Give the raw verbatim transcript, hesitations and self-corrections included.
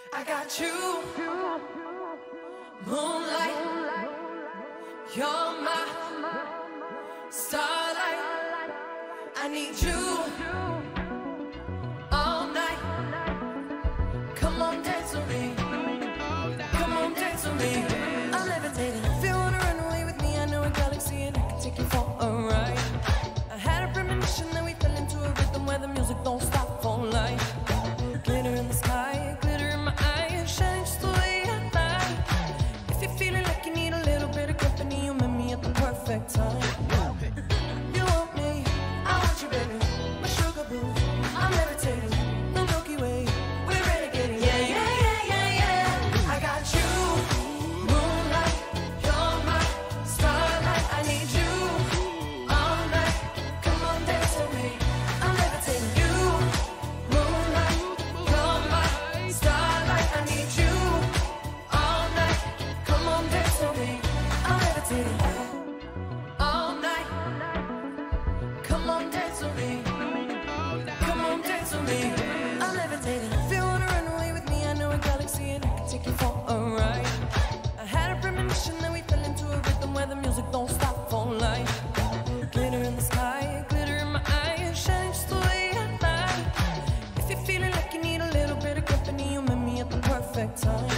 I got you, moonlight, you're my starlight. I need you all night. Come on, dance with me. Come on, dance with me. I'm levitating. If you wanna run away with me, I know a galaxy and I can take you for a ride. I had a premonition that we fell into a rhythm where the music don't stop for life. Glitter in the sky, glitter in my eyes, shine just the way I like. If you're feeling like you need a little bit of company, you met me at the perfect time. You want me, I want you, baby, my sugar boo. I'm levitating, the Milky Way, we're renegading. Yeah, yeah, yeah, yeah, yeah. I got you, moonlight, you're my starlight. I need you all night. Come on, dance with me. I'm levitating. You, moonlight, you're my starlight. I need you all night. Come on, dance with me. I'm levitating. All night. Come on, dance with me. Come on, dance with me. I'm levitating. If you wanna run away with me, I know a galaxy and I can take you for a ride. I had a premonition that we fell into a rhythm where the music don't stop for life. Glitter in the sky, glitter in my eyes, shine just the way I like. If you're feeling like you need a little bit of company, you met me at the perfect time.